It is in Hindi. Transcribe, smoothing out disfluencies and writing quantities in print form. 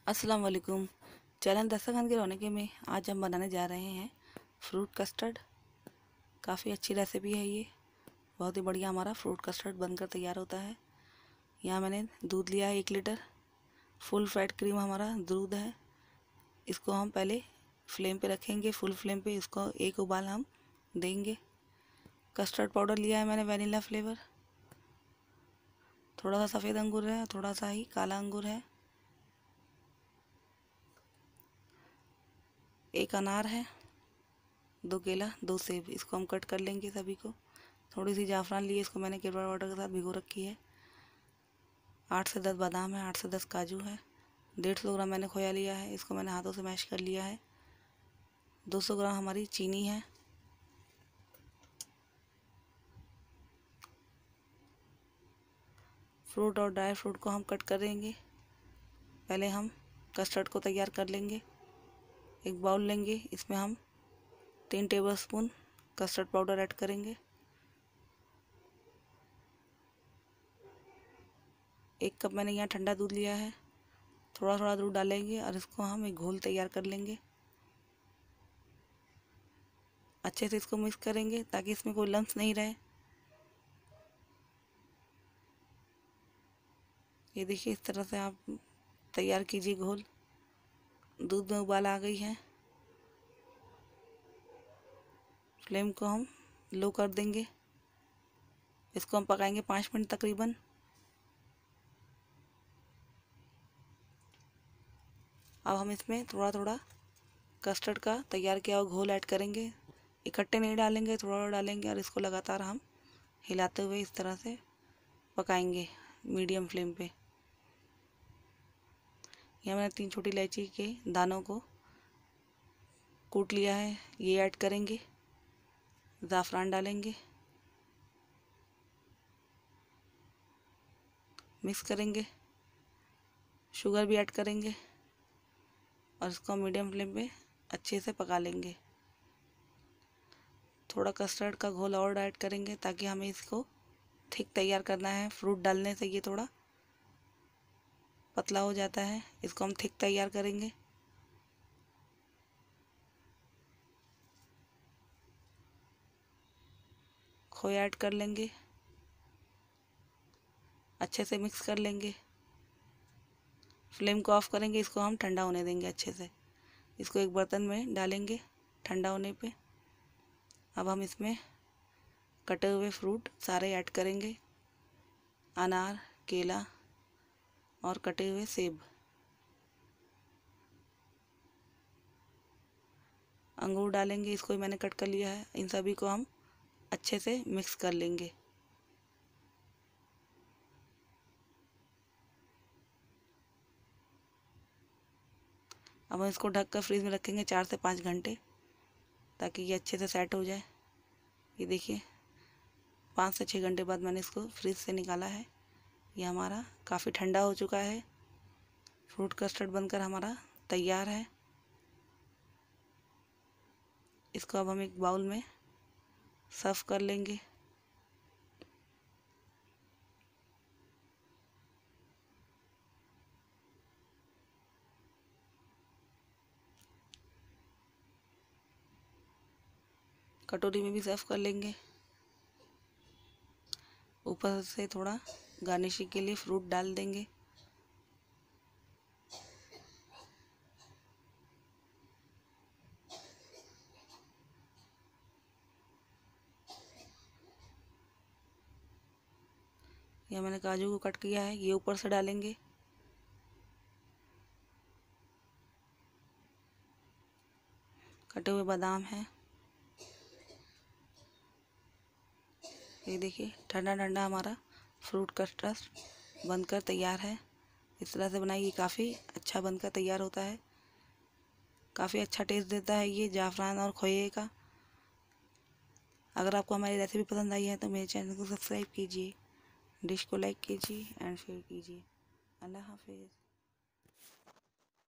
अस्सलाम वालेकुम। चैनल दस्तरखान के रौनके में आज हम बनाने जा रहे हैं फ्रूट कस्टर्ड। काफ़ी अच्छी रेसिपी है ये, बहुत ही बढ़िया हमारा फ्रूट कस्टर्ड बनकर तैयार होता है। यहाँ मैंने दूध लिया है 1 लीटर। फुल फैट क्रीम हमारा दूध है। इसको हम पहले फ्लेम पे रखेंगे, फुल फ्लेम पे इसको एक उबाल हम देंगे। कस्टर्ड पाउडर लिया है मैंने वनीला फ्लेवर। थोड़ा सा सफ़ेद अंगूर है, थोड़ा सा ही काला अंगूर है। 1 अनार है, 2 केला, 2 सेब। इसको हम कट कर लेंगे सभी को। थोड़ी सी जाफरान लिए, इसको मैंने केवड़ा वाटर के साथ भिगो रखी है। 8 से 10 बादाम है, 8 से 10 काजू है। 150 ग्राम मैंने खोया लिया है, इसको मैंने हाथों से मैश कर लिया है। 200 ग्राम हमारी चीनी है। फ्रूट और ड्राई फ्रूट को हम कट करेंगे। पहले हम कस्टर्ड को तैयार कर लेंगे। एक बाउल लेंगे, इसमें हम 3 टेबलस्पून कस्टर्ड पाउडर ऐड करेंगे। 1 कप मैंने यहाँ ठंडा दूध लिया है। थोड़ा थोड़ा दूध डालेंगे और इसको हम एक घोल तैयार कर लेंगे। अच्छे से इसको मिक्स करेंगे ताकि इसमें कोई लम्स नहीं रहे। ये देखिए, इस तरह से आप तैयार कीजिए घोल। दूध में उबाल आ गई है। फ्लेम को हम लो कर देंगे। इसको हम पकाएंगे 5 मिनट तकरीबन। अब हम इसमें थोड़ा थोड़ा कस्टर्ड का तैयार किया हुआ घोल ऐड करेंगे। इकट्ठे नहीं डालेंगे, थोड़ा थोड़ा डालेंगे और इसको लगातार हम हिलाते हुए इस तरह से पकाएंगे मीडियम फ्लेम पे। यहाँ मैंने 3 छोटी इलायची के दानों को कूट लिया है, ये ऐड करेंगे। ज़ाफ़रान डालेंगे, मिक्स करेंगे। शुगर भी ऐड करेंगे और इसको मीडियम फ्लेम पे अच्छे से पका लेंगे। थोड़ा कस्टर्ड का घोल और ऐड करेंगे ताकि हमें इसको थिक तैयार करना है। फ्रूट डालने से ये थोड़ा पतला हो जाता है। इसको हम थिक तैयार करेंगे। खोया ऐड कर लेंगे, अच्छे से मिक्स कर लेंगे। फ्लेम को ऑफ करेंगे, इसको हम ठंडा होने देंगे अच्छे से। इसको एक बर्तन में डालेंगे ठंडा होने पे। अब हम इसमें कटे हुए फ्रूट सारे ऐड करेंगे। अनार, केला और कटे हुए सेब। अंगूर डालेंगे, इसको मैंने कट कर लिया है। इन सभी को हम अच्छे से मिक्स कर लेंगे। अब हम इसको ढककर फ्रीज में रखेंगे 4 से 5 घंटे, ताकि ये अच्छे से सेट हो जाए। ये देखिए, 5 से 6 घंटे बाद मैंने इसको फ्रीज से निकाला है। ये हमारा काफ़ी ठंडा हो चुका है। फ्रूट कस्टर्ड बनकर हमारा तैयार है। इसको अब हम एक बाउल में सर्व कर लेंगे। कटोरी में भी सर्व कर लेंगे। ऊपर से थोड़ा गार्निशिंग के लिए फ्रूट डाल देंगे। यह मैंने काजू को कट किया है, ये ऊपर से डालेंगे। कटे हुए बादाम हैं। ये देखिए, ठंडा ठंडा हमारा फ्रूट कस्टर्ड बनकर तैयार है। इस तरह से बनाइए, काफ़ी अच्छा बनकर तैयार होता है। काफ़ी अच्छा टेस्ट देता है ये जाफ़रान और खोए का। अगर आपको हमारी रेसिपी पसंद आई है तो मेरे चैनल को सब्सक्राइब कीजिए, डिश को लाइक कीजिए एंड शेयर कीजिए। अल्लाह हाफिज़।